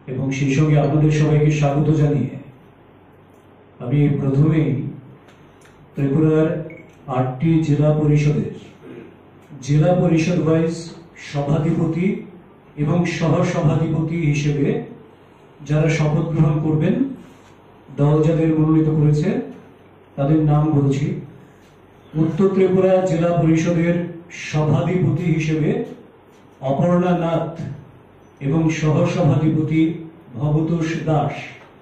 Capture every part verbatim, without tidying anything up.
এবং সেই সঙ্গে আপনাদের সবাইকে স্বাগত জানিয়ে আমি প্রথমেই ত্রিপুরার আটটি জেলা পরিষদের জেলা পরিষদ ওয়াইজ সভাধিপতি এবং সহ সভাধিপতি হিসেবে যারা শপথ গ্রহণ করবেন, দল যাদের মনোনীত করেছে তাদের নাম বলছি। উত্তর ত্রিপুরা জেলা পরিষদের সভাধিপতি হিসেবে অপর্ণা নাথ এবং সহ সভাধিপতি ভবতোষ দাস।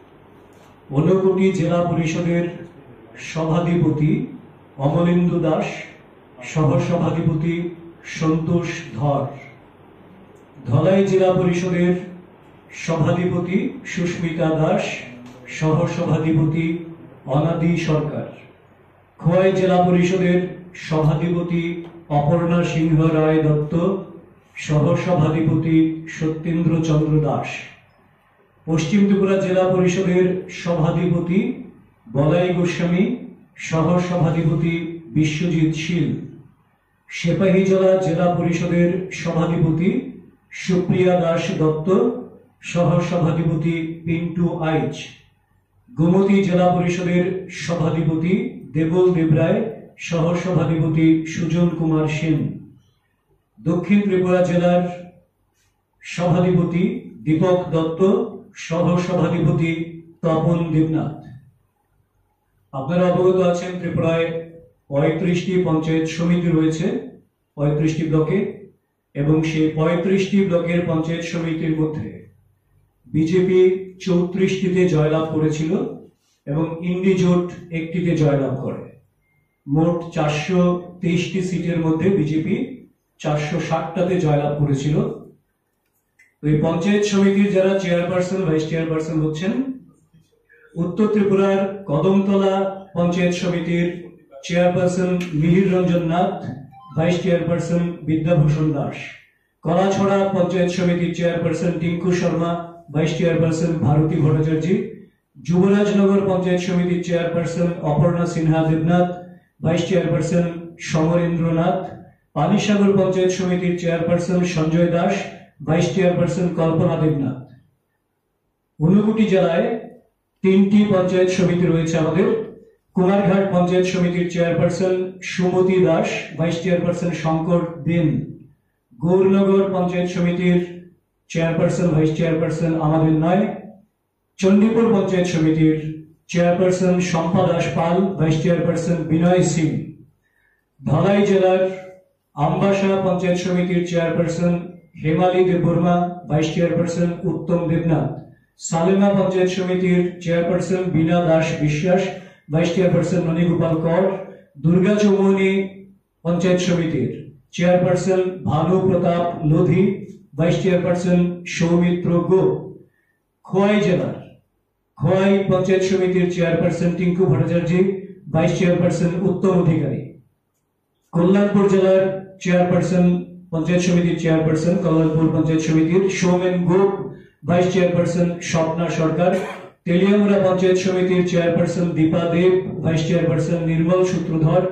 ঊনকোটি জেলা পরিষদের সভাধিপতি অমলেন্দু দাস, সহ সভাধিপতি সন্তোষ ধর। ধলাই জেলা পরিষদের সভাধিপতি সুস্মিতা দাস, সহ সভাধিপতি অনাদি সরকার। খোয়াই জেলা পরিষদের সভাধিপতি অপর্ণা সিংহ রায় দত্ত, সহ সভাধিপতি সত্যেন্দ্র চন্দ্র দাস। পশ্চিম ত্রিপুরা জেলা পরিষদের সভাধিপতি বলাই গোস্বামী, সহ সভাধিপতি বিশ্বজিৎ শীল। সিপাহীজলা জেলা পরিষদের সভাধিপতি সুপ্রিয়া দাস দত্ত, সহ সভাধিপতি পিন্টু আইচ। গোমতী জেলা পরিষদের সভাধিপতি দেবল দেবরায়, সহ সভাধিপতি সুজন কুমার সেন। দক্ষিণ ত্রিপুরা জেলার সভাধিপতি দীপক দত্ত, সহ সভাধিপতি তপন দেবনাথ। আপনারা অবগত আছেন ত্রিপুরায় পঁয়ত্রিশটি পঞ্চায়েত সমিতি রয়েছে পঁয়ত্রিশটি ব্লকে, এবং সেই পঁয়ত্রিশটি ব্লকের পঞ্চায়েত সমিতির মধ্যে বিজেপি চৌত্রিশটিতে জয়লাভ করেছিল এবং ইন্ডি জোট একটিতে জয়লাভ করে। মোট চারশো তেইশটি সিটের মধ্যে বিজেপি চারশো ষাটটাতে জয়লাভ করেছিল। এই পঞ্চায়েত সমিতির যারা চেয়ারপারসন ভাইস চেয়ারপারসন হচ্ছেন, উত্তর ত্রিপুরার কদমতলা পঞ্চায়েত সমিতির chairperson Mihir Ranjan Nath, vice chairperson Bidyabhushan Das. Kalachhara panchayat সমিতির chairperson Tinku Sharma, vice chairperson Bharati Bhattacharya. Yubarajnagar panchayat সমিতির chairperson Aparna Sinha Debnath, vice chairperson Samarendranath. Panisagar panchayat সমিতির chairperson Sanjay Das, vice chairperson Kalpana Debnath. Unakoti জেলায় তিনটি পঞ্চায়েত সমিতি রয়েছে আমাদের। কুমারঘাট পঞ্চায়েত সমিতির chairperson Sumati Das, vice chairperson Shankar Den. Gournagar panchayat সমিতির চেয়ারপারসন ভাইস চেয়ারপারসন আমাদের নয়। চণ্ডীপুর পঞ্চায়েত সমিতির chairperson Shampa Das Pal, vice chairperson Binay Singh. Dhalai জেলার আমবাসা পঞ্চায়েত সমিতির chairperson Hemali Debbarma, vice chairperson Uttam Debnath. Salema panchayat সমিতির চেয়ারপারসন বীণা দাস বিশ্বাস, ভাইস চেয়ারপারসন ননীগোপাল কর। দুর্গা চৌমুহনী পঞ্চায়েত সমিতির chairperson Bhanu Pratap Lodhi, vice chairperson Soumitra Go. Khowai জেলার খোয়াই পঞ্চায়েত সমিতির chairperson Tinku Bhattacharya, vice chairperson Uttam Adhikari. Kalyanpur জেলার চেয়ারপারসন পঞ্চায়েত সমিতির চেয়ারপারসন কল্যাণপুর পঞ্চায়েত সমিতির সৌমেন গোপ, ভাইস চেয়ারপারসন স্বপ্না সরকার। তেলিয়ামুড়া পঞ্চায়েত সমিতির chairperson Dipa Deb, vice chairperson Nirmal Sutradhar.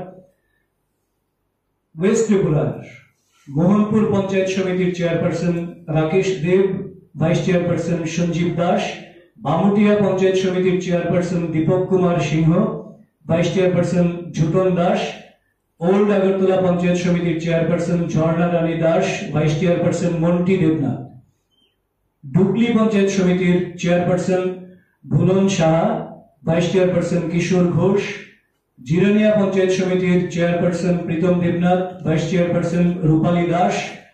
West ত্রিপুরার মোহনপুর পঞ্চায়েত সমিতির chairperson Rakesh Deb, vice chairperson Sanjib Das. Bamutia panchayat সমিতির chairperson Dipak Kumar Singha, vice chairperson Jhuton Das. Old Agartala panchayat সমিতির chairperson Jharna Rani Das, vice chairperson Monti Debnath. Dugli panchayat সমিতির chairperson Bhulan Saha, vice chairperson Kishore Ghosh. Jirania panchayat সমিতির chairperson Pritam Debnath, vice chairperson Rupali Das.